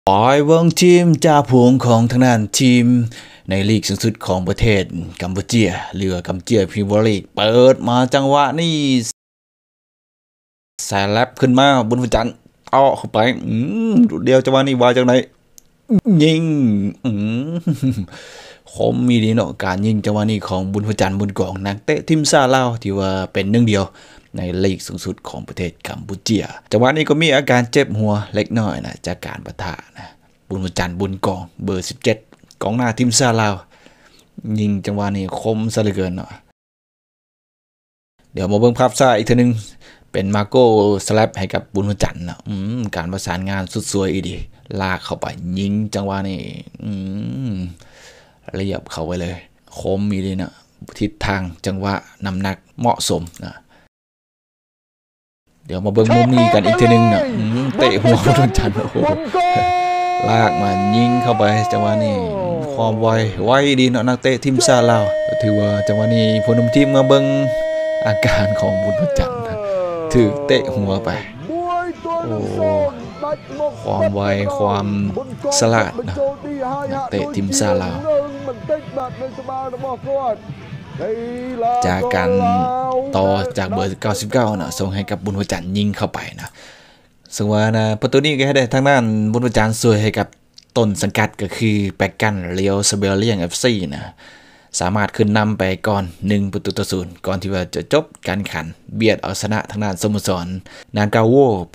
ปอยเวิงทีมจ่าฝูงของทางด้านทีมในลีกสูงสุดของประเทศกัมพูชีหรือกัมพูชีพรีเมียร์ลีกเปิดมาจังหวะนี้แซลบขึ้นมาบนพจันทร์เอาเข้าไปเดียวจังหวะนี้ว่าจังไหนยิงคมมีดีเนาะการยิงจังหวะนี้ของบุญพจันทร์บุญกองนักเตะทีมซาลาวที่ว่าเป็นหนึ่งเดียวในลีกสูงสุดของประเทศกัมพูชีจังหวะนี้ก็มีอาการเจ็บหัวเล็กน้อยนะจากการปะทะนะบุญพจันทร์บุญกองเบอร์17กองหน้าทีมซาลาวยิงจังหวะนี้คมซะเหลือเกินเนาะเดี๋ยวมาเบิ่งภาพซ้ายอีกทีนึงเป็นมาโก้สแลปให้กับบุญพจันทร์นะการประสานงานสุดสวยอีดีลากเข้าไปยิงจังหวะนี้เรียบเข้าไปเลยคมมีดีนะทิศทางจังหวะน้ำหนักเหมาะสมนะเดี๋ยวมาเบิ่งมุมนี้กันอีกทีนึงนะเตะหัวบุญพจันทร์โอ้โหลากมายิงเข้าไปจังหวะนี้ความไวดีเนาะนักเตะทีมซาลาวถือว่าจังหวะนี้ผู้นำทีมมาเบิ่งอาการของบุญพจันทร์ถือเตะหัวไปโอ้ความไวความสลาดนะนักเตะทีมซาลาวจากการต่อจากเบอร์99นะส่งให้กับบุญพจันทร์ยิงเข้าไปนะซึ่งว่านะประตูนี้ก็ให้ได้ทางด้านบุญพจันทร์สวยให้กับต้นสังกัดก็คือแปกกันเลียวสเบลเลียง FC นะสามารถขึ้นนำไปก่อน1-0ก่อนที่ว่าจะจบการขันเบียดเอาชนะทางด้านสโมสรนางกาโวไป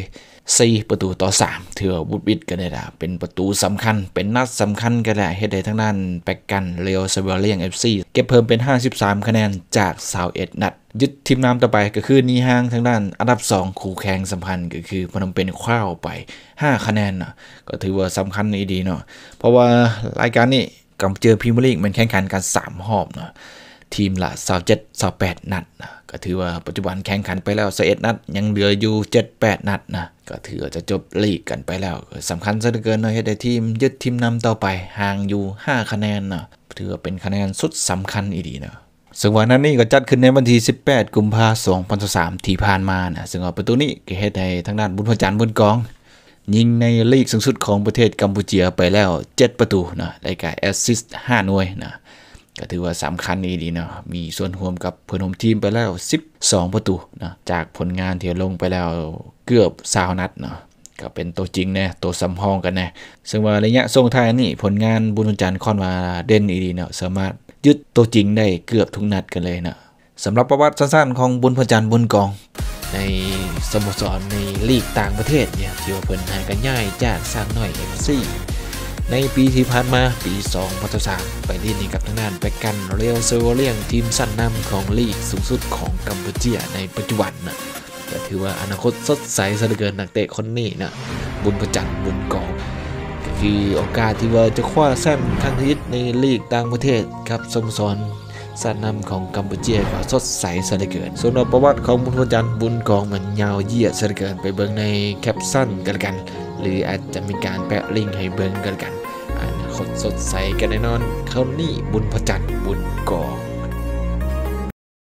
4-3ถือว่าบุดบิดกันได้ละเป็นประตูสำคัญเป็นนัดสำคัญก็ได้ให้ได้ทางด้านแปกกันเลียวสเบลเลียง FC เก็บเพิ่มเป็น53คะแนนจาก21นัดยึดทีมนำต่อไปก็คือนีห่างทางด้านอันดับ2คู่แข่งสัมพันธ์ก็คือพนมเปญคว้าไป5คะแนนนะก็ถือว่าสำคัญดีเนาะเพราะว่ารายการนี้กัมพูชาพรีเมียร์ลีกมันแข่งขันกัน3รอบเนาะทีมละ27-28นัดนะก็ถือว่าปัจจุบันแข่งขันไปแล้ว21นัดยังเหลืออยู่7-8นัดนะก็ถือว่าจะจบลีกกันไปแล้วสำคัญซะเหลือเกินเนาะให้ได้ทีมยึดทีมนำต่อไปห่างอยู่5คะแนนนะถือว่าเป็นคะแนนสุดสำคัญอีดีเนาะซึ่งวันนั้นนี่ก็จัดขึ้นในวันที่18กุมภาพันธ์2023ที่ผ่านมานะซึ่งว่าประตูนี้ก็เฮ็ดให้ทางด้านบุญพจันทร์บุญกองยิงในลีกสูงสุดของประเทศกัมพูชาไปแล้ว7ประตูนะได้แก่แอสซิสต์5หน่วยนะก็ถือว่าสำคัญดีเนาะมีส่วนร่วมกับเพื่อนร่วมทีมไปแล้ว12ประตูนะจากผลงานที่ลงไปแล้วเกือบ20นัดเนาะก็เป็นตัวจริงนะตัวสำรองกันนะซึ่งว่าระยะส่งท้ายนี่ผลงานบุญพจันทร์ค่อนว่าเด่นดีเนาะสามารถยึดตัวจริงได้เกือบทุกนัดกันเลยนะสำหรับประวัติสั้นๆของบุญพจันทร์บุญกองในสโมสรในลีกต่างประเทศเนี่ยที่ว่าเพิ่นหายกันง่ายจากสร้างน้อย FC ในปีที่ผ่านมาปี2023ไปเล่นกับทางด้านแปกกันเรียวเซอร์เลียงทีมชั้นนำของลีกสูงสุดของกัมพูชาในปัจจุบันนะก็ถือว่าอนาคตสดใสซะเหลือเกินนักเตะคนนี้นะบุญพจันทร์บุญกองก็คือโอกาสที่ว่าจะคว้าแชมป์ครั้งที่ในลีกต่างประเทศกับสโมสรสานำของกัมพูชาก็สดใสซะเหลือเกินส่วนประวัติของบุญพจันทร์บุญกองมันยาวเหยียดซะเหลือเกินไปเบิ่งในแคปชั่นกันหรืออาจจะมีการแปะลิงก์ให้เบิ่งกันอนาคตสดใสกันแน่นอนเขานี่บุญพจันทร์บุญกอง